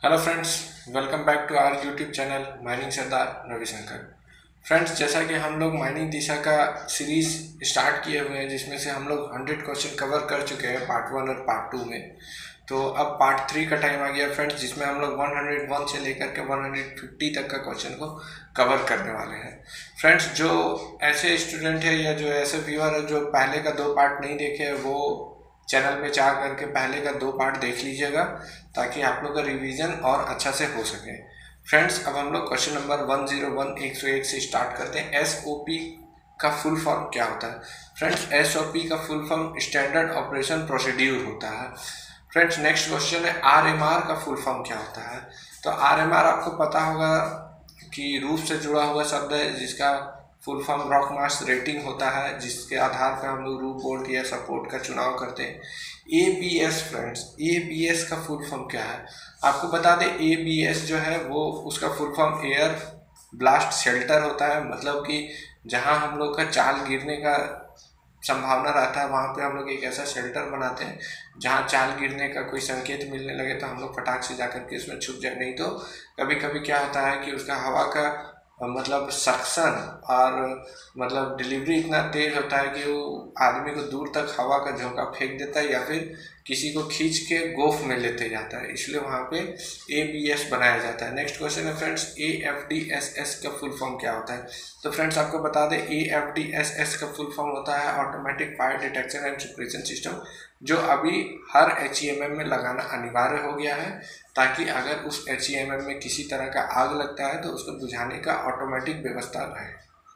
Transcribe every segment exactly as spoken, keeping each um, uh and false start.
Hello friends, welcome back to our YouTube channel mining Sardar Ravishankar. Friends, जैसा कि हम लोग माइनिंग दिशा का सीरीज स्टार्ट किए हुए हैं जिसमें से हम लोग हंड्रेड क्वेश्चन कवर कर चुके हैं पार्ट वन और पार्ट टू में। तो अब पार्ट थ्री का टाइम आ गया फ्रेंड्स, जिसमें हम लोग वन हंड्रेड वन से लेकर के वन हंड्रेड फिफ्टी तक का क्वेश्चन को कवर करने वाले हैं। फ्रेंड्स, जो ऐसे स्टूडेंट है या जो ऐसे व्यूअर है जो पहले का दो पार्ट नहीं देखे वो चैनल में जा करके पहले का दो पार्ट देख लीजिएगा ताकि आप लोग का रिवीजन और अच्छा से हो सके। फ्रेंड्स, अब हम लोग question number one zero one एक सौ एक से स्टार्ट करते हैं। एस ओ पी का फुल फॉर्म क्या होता है? फ्रेंड्स, एस ओ पी का full form standard operation procedure होता है। फ्रेंड्स, नेक्स्ट क्वेश्चन है आर एम आर का फुल फॉर्म क्या होता है? तो आर एम आर आपको पता होगा कि रूफ से जुड़ा हुआ शब्द है जिसका full form rock mass rating होता है, जिसके आधार पर हम लोग रूफ बोल्ट या सपोर्ट का चुनाव करते हैं। A B S friends, A B S का फुल फॉर्म क्या है? आपको बता दें, ए बी एस जो है वो उसका full form air blast shelter होता है। मतलब कि जहां हम लोग का चाल गिरने का संभावना रहता है वहाँ पे हम लोग एक ऐसा शेल्टर बनाते हैं जहाँ चाल गिरने का कोई संकेत मिलने लगे तो हम लोग फटाक से जाकर के उसमें छुप जाए। नहीं तो कभी कभी क्या होता है कि उसका हवा का मतलब सक्शन और मतलब डिलीवरी इतना तेज होता है कि वो आदमी को दूर तक हवा का झोंका फेंक देता है या फिर किसी को खींच के गोफ में लेते जाता है, इसलिए वहाँ पे ए बी एस बनाया जाता है। नेक्स्ट क्वेश्चन है friends, A F D S S का फुल फॉर्म क्या होता है? तो फ्रेंड्स, आपको बता दें, A F D S S का फुल फॉर्म होता है automatic fire detection and suppression system, जो अभी हर एच ई एम एम में लगाना अनिवार्य हो गया है ताकि अगर उस एच ई एम एम में किसी तरह का आग लगता है तो उसको बुझाने का ऑटोमेटिक व्यवस्था रहे।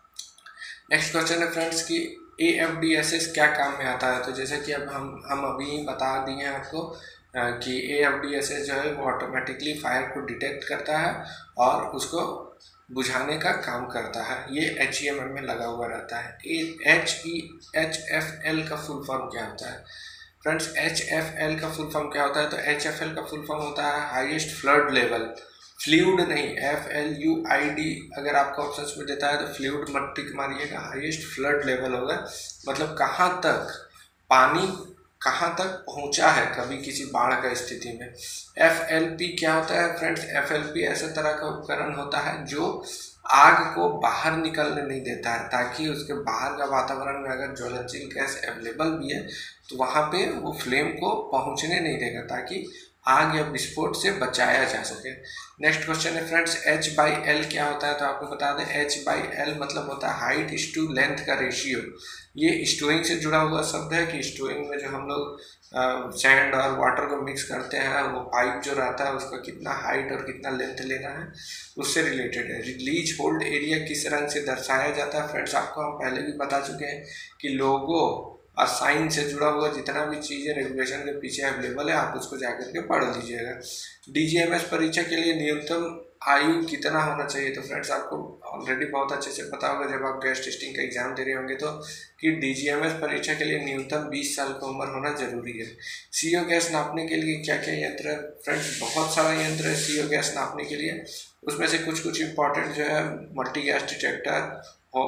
नेक्स्ट क्वेश्चन है फ्रेंड्स कि A F D S S क्या काम में आता है? तो जैसे कि अब हम हम अभी बता दिए हैं आपको कि A F D S S जो है वो ऑटोमेटिकली फायर को डिटेक्ट करता है और उसको बुझाने का काम करता है। ये एच ई एम एम में लगा हुआ रहता है। H E H F L का फुल फॉर्म क्या होता है? फ्रेंड्स, एच एफ एल का फुल फॉर्म क्या होता है? तो एच एफ एल का फुल फॉर्म होता है हाईएस्ट फ्लड लेवल। फ्लूइड नहीं, F L U I D अगर आपको ऑप्शंस में देता है तो फ्लूइड मत टिक मारिएगा, हाईएस्ट फ्लड लेवल होगा। मतलब कहाँ तक पानी कहाँ तक पहुँचा है कभी किसी बाढ़ का स्थिति में। एफ एल पी क्या होता है फ्रेंड्स? एफ एल पी ऐसे तरह का उपकरण होता है जो आग को बाहर निकलने नहीं देता है, ताकि उसके बाहर का वातावरण में अगर ज्वलनशील गैस अवेलेबल भी है तो वहाँ पे वो फ्लेम को पहुँचने नहीं देगा ताकि आग या विस्फोट से बचाया जा सके। नेक्स्ट क्वेश्चन है फ्रेंड्स, एच बाई एल क्या होता है? तो आपको बता दें, एच बाई एल मतलब होता है हाइट इस टू लेंथ का रेशियो। ये स्टोइंग से जुड़ा हुआ शब्द है कि स्टोइंग में जो हम लोग सैंड और वाटर को मिक्स करते हैं वो पाइप जो रहता है उसका कितना हाइट और कितना लेंथ लेना है उससे रिलेटेड है। रिलीज होल्ड एरिया किस रंग से दर्शाया जाता है? फ्रेंड्स, आपको हम पहले भी बता चुके हैं कि लोगो और साइन से जुड़ा हुआ जितना भी चीज़ें रेगुलेशन के पीछे अवेलेबल है आप उसको जाकर के पढ़ लीजिएगा। डी जी एम एस परीक्षा के लिए न्यूनतम आयु कितना होना चाहिए? तो फ्रेंड्स, आपको ऑलरेडी बहुत अच्छे से पता होगा जब आप गैस टेस्टिंग का एग्जाम दे रहे होंगे तो कि डी जी एम एस परीक्षा के लिए न्यूनतम बीस साल की उम्र होना जरूरी है। सी ओ गैस नापने के लिए क्या क्या यंत्र है? फ्रेंड्स, बहुत सारा यंत्र है सी ओ गैस नापने के लिए। उसमें से कुछ कुछ इंपॉर्टेंट जो है मल्टी गैस डिटेक्टर हो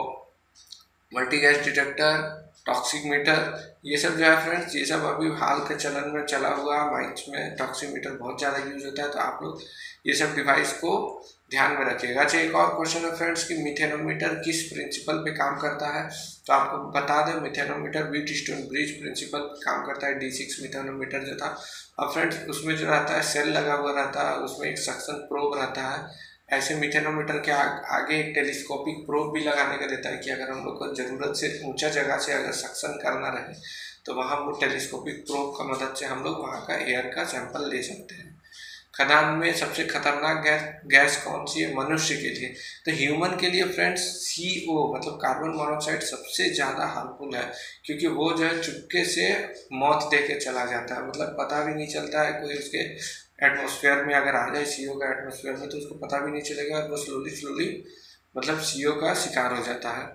multi gas detector toxic meter, ये सब जो है फ्रेंड्स, ये सब अभी हाल के चलन में चला हुआ माइंस में टॉक्सिक मीटर बहुत ज़्यादा यूज होता है, तो आप लोग ये सब डिवाइस को ध्यान में रखिएगा। अच्छा, एक और क्वेश्चन है फ्रेंड्स कि मिथेनोमीटर किस प्रिंसिपल पे काम करता है? तो आपको बता दें, मिथेनोमीटर व्हीटस्टोन ब्रिज प्रिंसिपल काम करता है। डी सिक्स मिथेनोमीटर जो था, अब फ्रेंड्स उसमें जो रहता है सेल लगा हुआ रहता है, उसमें एक सक्शन प्रोब रहता है। ऐसे मिथेनोमीटर के आगे एक टेलीस्कोपिक प्रोब भी लगाने का देता है कि अगर हम लोग को ज़रूरत से ऊंचा जगह से अगर सक्शन करना रहे तो वहाँ वो टेलीस्कोपिक प्रोब का मदद से हम लोग वहाँ का एयर का सैंपल ले सकते हैं। खदान में सबसे खतरनाक गैस गैस कौन सी है मनुष्य के लिए? तो ह्यूमन के लिए फ्रेंड्स सी ओ मतलब कार्बन मोनोऑक्साइड सबसे ज़्यादा हार्मफुल है, क्योंकि वो जो है चुपके से मौत दे के चला जाता है। मतलब पता भी नहीं चलता है, कोई उसके एटमॉस्फेयर में अगर आ जाए सीओ का एटमॉस्फेयर में तो उसको पता भी नहीं चलेगा और वो स्लोली स्लोली मतलब सीओ का शिकार हो जाता है।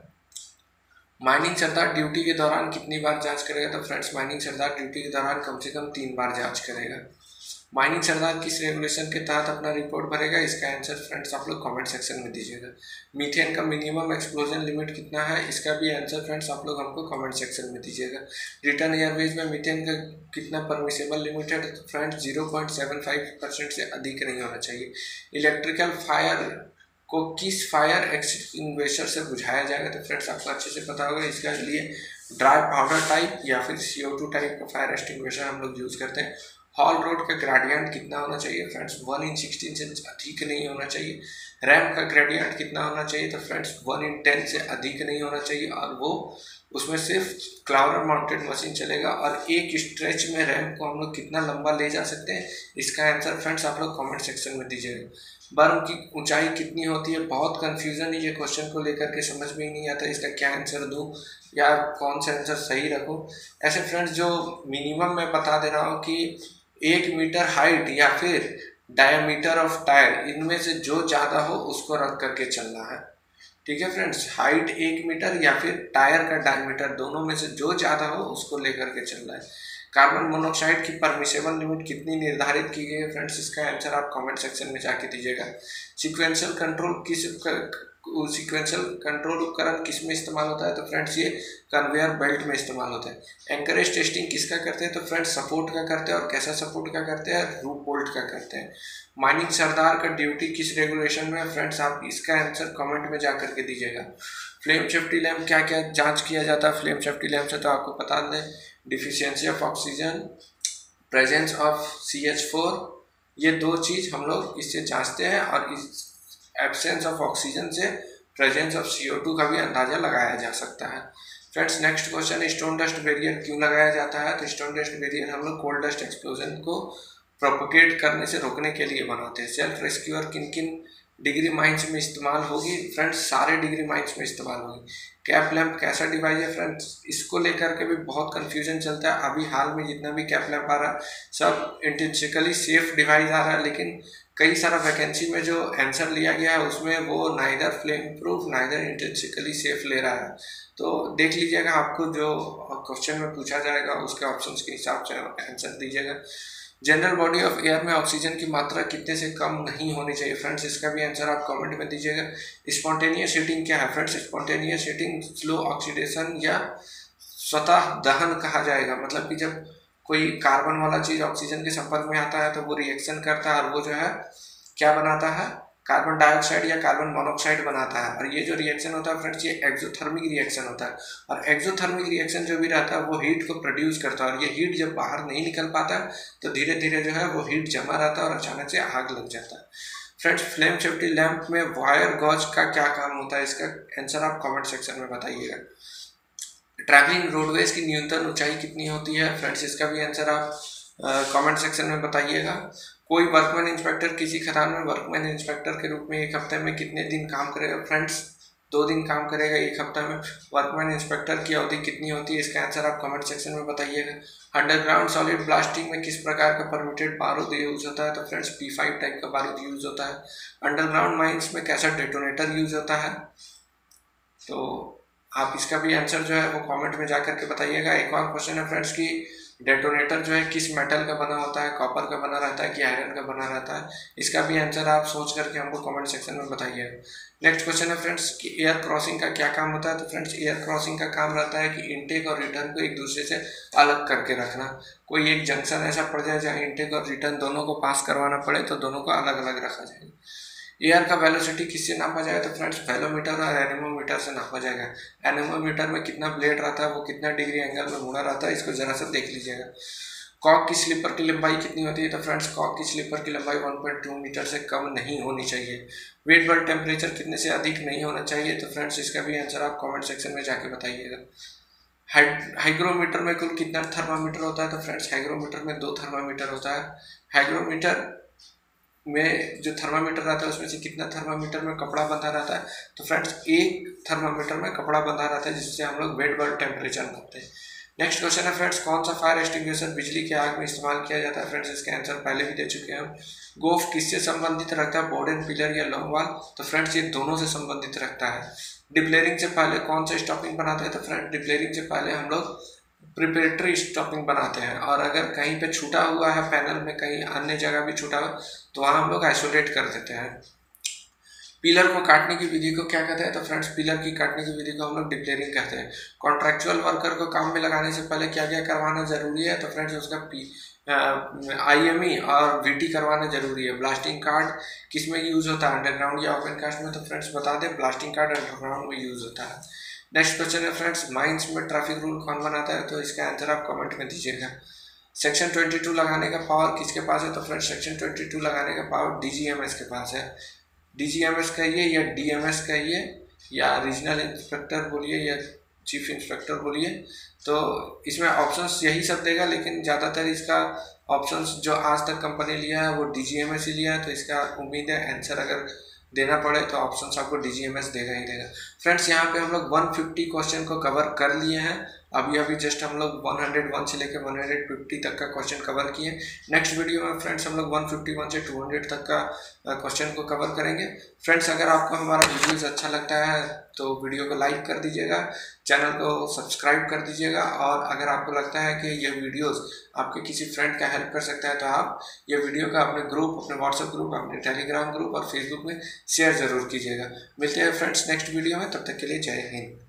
माइनिंग सरदार ड्यूटी के दौरान कितनी बार जांच करेगा? तो फ्रेंड्स, माइनिंग सरदार ड्यूटी के दौरान कम से कम तीन बार जांच करेगा। माइनिंग सरदार किस रेगुलेशन के तहत अपना रिपोर्ट भरेगा, इसका आंसर फ्रेंड्स आप लोग कमेंट सेक्शन में दीजिएगा। मीथेन का मिनिमम एक्सप्लोजन लिमिट कितना है, इसका भी आंसर फ्रेंड्स आप लोग हमको कमेंट सेक्शन में दीजिएगा। रिटर्न एयरवेज में मीथेन का कितना परमिसेबल लिमिट है, तो friends zero point seven five percent से अधिक नहीं होना चाहिए। इलेक्ट्रिकल फायर को किस फायर एक्सटिंग्विशर से बुझाया जाएगा, तो फ्रेंड्स आपको अच्छे से पता होगा, इसका लिए ड्राई पाउडर टाइप या फिर सी ओ टू टाइप का फायर एक्सटिंग्विशर हम लोग यूज़ करते हैं। हॉल रोड का ग्रेडियंट कितना होना चाहिए, फ्रेंड्स वन इन सिक्सटीन से अधिक नहीं होना चाहिए। रैम्प का ग्रेडियंट कितना होना चाहिए, तो फ्रेंड्स वन इन टेन से अधिक नहीं होना चाहिए, और वो उसमें सिर्फ क्लाउडर माउंटेड मशीन चलेगा। और एक स्ट्रेच में रैम्प को हम लोग कितना लंबा ले जा सकते हैं, इसका आंसर फ्रेंड्स आप लोग कमेंट सेक्शन में दीजिएगा। बर्म की ऊंचाई कितनी होती है, बहुत कंफ्यूजन है ये क्वेश्चन को लेकर के, समझ में ही नहीं आता इसका क्या आंसर दूँ या कौन सा आंसर सही रखूँ। ऐसे फ्रेंड्स जो मिनिमम मैं बता दे रहा हूँ कि एक मीटर हाइट या फिर डायमीटर ऑफ टायर, इनमें से जो ज़्यादा हो उसको रख करके चलना है। ठीक है फ्रेंड्स, हाइट एक मीटर या फिर टायर का डायमीटर, दोनों में से जो ज़्यादा हो उसको लेकर के चलना है। कार्बन मोनोऑक्साइड की परमिसेबल लिमिट कितनी निर्धारित की गई है, फ्रेंड्स इसका आंसर आप कमेंट सेक्शन में जाके दीजिएगा। सीक्वेंशियल कंट्रोल किस सीक्वेंशियल कंट्रोल उपकरण किस में इस्तेमाल होता है, तो फ्रेंड्स ये कन्वेयर बेल्ट में इस्तेमाल होता है। एंकरेज टेस्टिंग किसका करते हैं, तो फ्रेंड्स सपोर्ट का करते हैं, और कैसा सपोर्ट का करते हैं, रूप बोल्ट का करते हैं। माइनिंग सरदार का ड्यूटी किस रेगुलेशन में है, फ्रेंड्स आप इसका आंसर कमेंट में जा करके दीजिएगा। फ्लेम सेफ्टी लैम्प क्या क्या जांच किया जाता है फ्लेम सेफ्टी लैम्प से, तो आपको बता दें, deficiency of oxygen, presence of C H four, ये दो चीज़ हम लोग इससे जांचते हैं, और इस एब्सेंस ऑफ ऑक्सीजन से presence of C O two का भी अंदाजा लगाया जा सकता है। Friends next question, stone dust barrier क्यों लगाया जाता है, तो स्टोन डस्ट बैरियर हम लोग कोल्ड डस्ट एक्सप्लोजन को प्रोपोगेट करने से रोकने के लिए बनाते हैं। सेल्फ रेस्क्यूअर किन किन डिग्री माइंस में इस्तेमाल होगी, फ्रेंड्स सारे डिग्री माइंस में इस्तेमाल होगी। कैप लैंप कैसा डिवाइस है, फ्रेंड्स इसको लेकर के भी बहुत कंफ्यूजन चलता है। अभी हाल में जितना भी कैप लैंप आ रहा है सब इंटेंसिकली सेफ डिवाइस आ रहा है, लेकिन कई सारा वैकेंसी में जो आंसर लिया गया है उसमें वो neither flame proof neither intrinsically safe ले रहा है। तो देख लीजिएगा, आपको जो क्वेश्चन में पूछा जाएगा उसके ऑप्शंस के हिसाब से आंसर दीजिएगा। जनरल बॉडी ऑफ एयर में ऑक्सीजन की मात्रा कितने से कम नहीं होनी चाहिए, फ्रेंड्स इसका भी आंसर आप कमेंट में दीजिएगा। स्पॉन्टेनियस हीटिंग क्या है, friends spontaneous heating slow oxidation या स्वतः दहन कहा जाएगा, मतलब कि जब कोई कार्बन वाला चीज़ ऑक्सीजन के संपर्क में आता है तो वो रिएक्शन करता है, और वो जो है क्या बनाता है, कार्बन डाइऑक्साइड या कार्बन मोनोऑक्साइड बनाता है। और ये जो रिएक्शन होता है फ्रेंड्स ये एक्सोथर्मिक रिएक्शन होता है, और एक्सोथर्मिक रिएक्शन जो भी रहता है वो हीट को प्रोड्यूस करता है, और ये हीट जब बाहर नहीं निकल पाता है तो धीरे धीरे जो है वो हीट जमा रहता है और अचानक से आग लग जाता है। फ्रेंड्स फ्लेम सेफ्टी लैंप में वायर गॉज का क्या काम होता है, इसका आंसर आप कमेंट सेक्शन में बताइएगा। ट्रैवलिंग रोडवेज की न्यूनतम ऊंचाई कितनी होती है, फ्रेंड्स इसका भी आंसर आप कमेंट सेक्शन में बताइएगा। कोई वर्कमैन इंस्पेक्टर किसी खदान में वर्कमैन इंस्पेक्टर के रूप में एक हफ्ते में कितने दिन काम करेगा, फ्रेंड्स दो दिन काम करेगा एक हफ्ते में। वर्कमैन इंस्पेक्टर की अवधि कितनी होती है, इसका आंसर आप कमेंट सेक्शन में बताइएगा। अंडरग्राउंड सॉलिड ब्लास्टिंग में किस प्रकार का परमिटेड बारूद यूज होता है, तो फ्रेंड्स पी फाइव टाइप का बारूद यूज होता है। अंडरग्राउंड माइंस में कैसा डेटोनेटर यूज होता है, तो आप इसका भी आंसर जो है वो कमेंट में जाकर के बताइएगा। एक और क्वेश्चन है फ्रेंड्स की डेटोनेटर जो है किस मेटल का बना होता है, कॉपर का बना रहता है कि आयरन का बना रहता है, इसका भी आंसर आप सोच करके हमको कमेंट सेक्शन में बताइएगा। नेक्स्ट क्वेश्चन है फ्रेंड्स कि एयर क्रॉसिंग का क्या काम होता है, तो फ्रेंड्स एयर क्रॉसिंग का काम रहता है कि इनटेक और रिटर्न को एक दूसरे से अलग करके रखना। कोई एक जंक्शन ऐसा पड़ जाए जहाँ इनटेक और रिटर्न दोनों को पास करवाना पड़े तो दोनों को अलग अलग रखा जाएगा। एयर का वेलोसिटी किससे नापा जाएगा, तो फ्रेंड्स वेलोमीटर और एनेमोमीटर से नापा जाएगा। एनेमोमीटर में कितना ब्लेड रहता है, वो कितना डिग्री एंगल में मुड़ा रहता है, इसको जरा सा देख लीजिएगा। कॉक की स्लीपर की लंबाई कितनी होती है, तो फ्रेंड्स कॉक की स्लीपर की लंबाई वन पॉइंट टू मीटर से कम नहीं होनी चाहिए। वेट बल्ब टेम्परेचर कितने से अधिक नहीं होना चाहिए, तो फ्रेंड्स इसका भी आंसर आप कमेंट सेक्शन में जाके बताइएगा। हाइग्रोमीटर में कुल कितना थर्मामीटर होता है, तो फ्रेंड्स हाइग्रोमीटर में दो थर्मामीटर होता है। हाइग्रोमीटर में जो थर्मामीटर रहता है उसमें से कितना थर्मामीटर में कपड़ा बंधा रहता है, तो फ्रेंड्स एक थर्मामीटर में कपड़ा बंधा रहता है, जिससे हम लोग वेट बल्ब टेम्परेचर नापते हैं। नेक्स्ट क्वेश्चन है फ्रेंड्स कौन सा फायर एक्सटिंग्विशर बिजली की आग में इस्तेमाल किया जाता है, फ्रेंड्स इसके आंसर पहले भी दे चुके हैं हम। गोफ किससे संबंधित रखता है, बोर्ड एंड पिलर या लॉन्ग वाल, तो फ्रेंड्स ये दोनों से संबंधित रखता है। डिप्लेयरिंग से पहले कौन सा स्टॉपिंग बनाता है, तो फ्रेंड्स डिप्लेयरिंग से पहले हम लोग प्रिपरेटरी स्टॉपिंग बनाते हैं, और अगर कहीं पे छूटा हुआ है पैनल में, कहीं अन्य जगह भी छूटा हुआ तो वहाँ हम लोग आइसोलेट कर देते हैं। पिलर को काटने की विधि को क्या कहते हैं? तो फ्रेंड्स पिलर की काटने की विधि को हम लोग डिप्लेयरिंग कहते हैं। कॉन्ट्रैक्चुअल वर्कर को काम में लगाने से पहले क्या क्या करवाना जरूरी है? तो फ्रेंड्स उसका पी आई एम ई और वी टी करवाना जरूरी है। ब्लास्टिंग कार्ड किस में यूज होता है? अंडरग्राउंड या ओपन कास्ट में? तो फ्रेंड्स बता दें, ब्लास्टिंग कार्ड अंडरग्राउंड में यूज होता है। नेक्स्ट क्वेश्चन है फ्रेंड्स, माइंस में ट्रैफिक रूल कौन बनाता है? तो इसका आंसर आप कमेंट में दीजिएगा। सेक्शन बाईस लगाने का पावर किसके पास है? तो फ्रेंड्स सेक्शन बाईस लगाने का power D G M S के पास है। डी जी एम एस कहिए या डी एम एस कहिए या रीजनल इंस्पेक्टर बोलिए या चीफ इंस्पेक्टर बोलिए, तो इसमें ऑप्शंस यही सब देगा, लेकिन ज़्यादातर इसका ऑप्शंस जो आज तक कंपनी लिया है वो डी जी एम एस ही लिया है। तो इसका उम्मीद है आंसर अगर देना पड़े तो ऑप्शंस आपको डी जी एम एस देगा ही देगा। फ्रेंड्स यहाँ पे हम लोग एक सौ पचास क्वेश्चन को कवर कर लिए हैं। अभी अभी जस्ट हम लोग एक सौ एक से लेकर एक सौ पचास तक का क्वेश्चन कवर किए। नेक्स्ट वीडियो में फ्रेंड्स हम लोग एक सौ इक्यावन से दो सौ तक का क्वेश्चन को कवर करेंगे। फ्रेंड्स अगर आपको हमारा वीडियोस अच्छा लगता है तो वीडियो को लाइक कर दीजिएगा, चैनल को सब्सक्राइब कर दीजिएगा, और अगर आपको लगता है कि ये वीडियोस आपके किसी फ्रेंड का हेल्प कर सकता है तो आप ये वीडियो का अपने ग्रुप, अपने व्हाट्सएप ग्रुप, अपने टेलीग्राम ग्रुप और फेसबुक में शेयर जरूर कीजिएगा। मिलते हैं फ्रेंड्स नेक्स्ट वीडियो में, तब तक के लिए जय हिंद।